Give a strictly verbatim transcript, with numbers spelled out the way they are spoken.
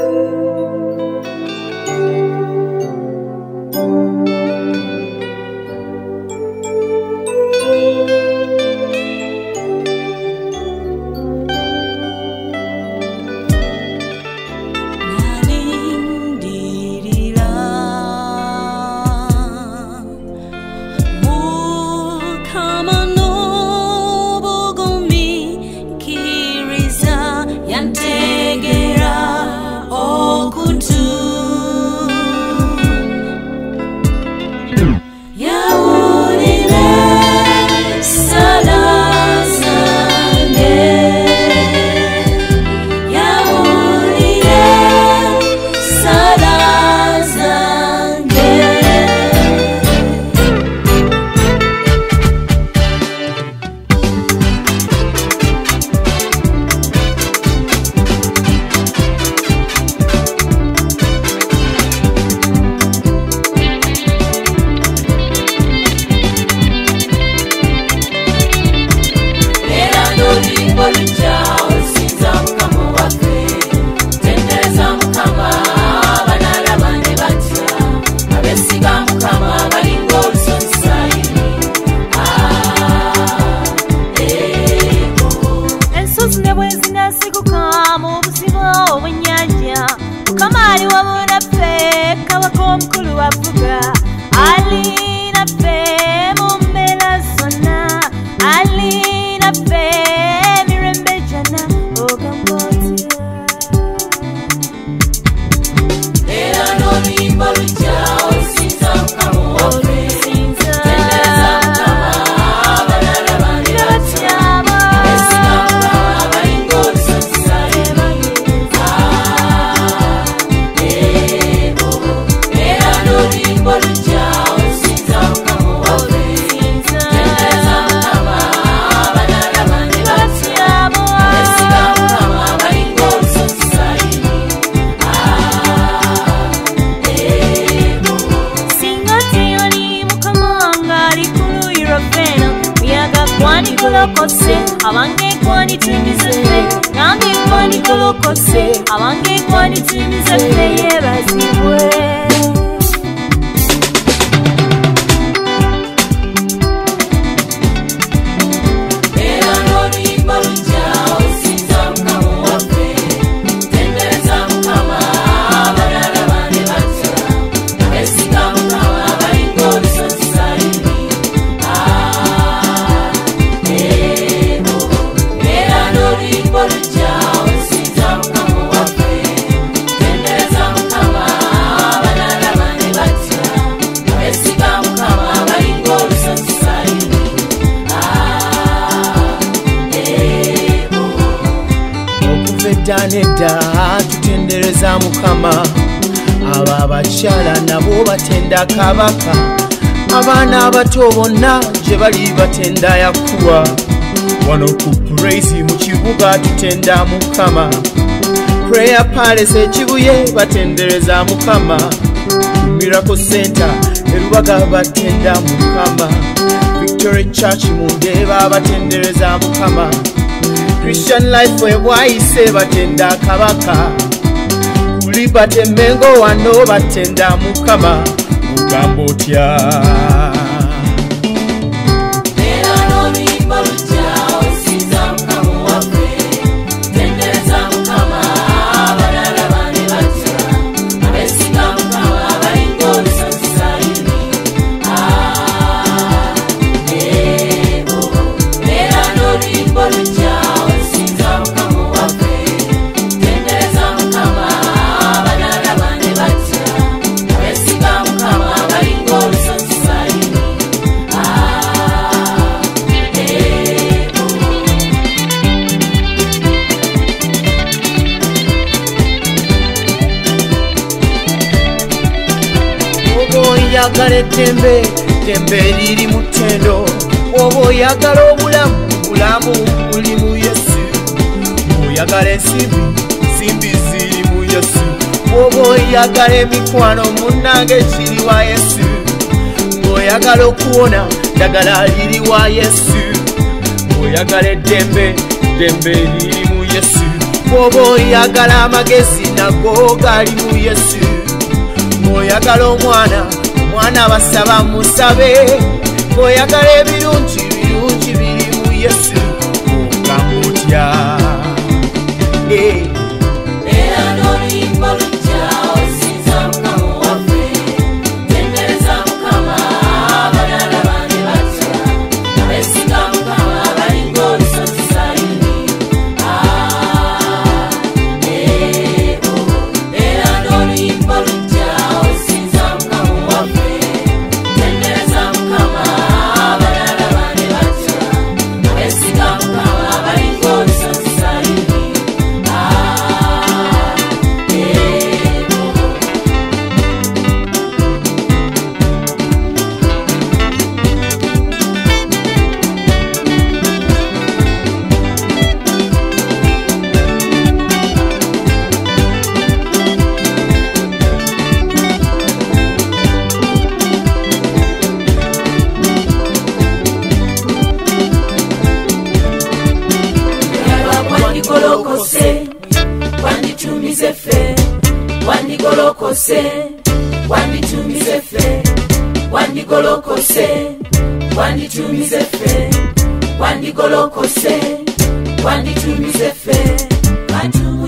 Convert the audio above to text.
Nedda tutendereza Mukama, abo abakyala nabo batenda Kabaka, abaana abato bonna gye bali batenda Yakuwa. Wano ku praise mu kibuga tutenda Mukama, Prayer Palace ekibuye batendereza Mukama, Miracle Center erubaga batenda Mukama, Victory Church mu Ndeeba batendereza Mukama, Christian Life we waise batenda Kabaka, Kulibate Mengo wano batenda Mukama, Mugambo otya. Oyagala eddembe, ddembe liri mu ttendo. Oba oyagala obulamu, bulamu buli mu Yesu. Oyagala ensimbi, ensimbi ziri mu Yesu. Oba oyagala emikwano, munnange kiri wa Yesu. Ng'oyagala okuwona, ddagala liri wa Yesu. Oyagala eddembe, ddembe liri mu Yesu. bw'oba oyagala amagezi nago gali mu Yesu. Bw'oyagala omwana, omwana basaba musabe. Bw'oyagala ebirungi, ebirungi biri mu Yesu. Ogamutya era n'oluyimba lujja osinza Mukama waffe. Tendereza Mukama abalala bange batya, abeesiga Mukama balinga olusozi Sayuni. Era n'oluyimba lujja osinza Mukama waffe. Tendereza Mukama abalala bange batya, abeesiga Mukama balinga olusozi Sayuni. Wandigolokose, wanditumize ffe. Wandigolokose, wanditumize ffe. Wandigolokose, wanditumize ffe. Wandigolokose, wanditumize ffe.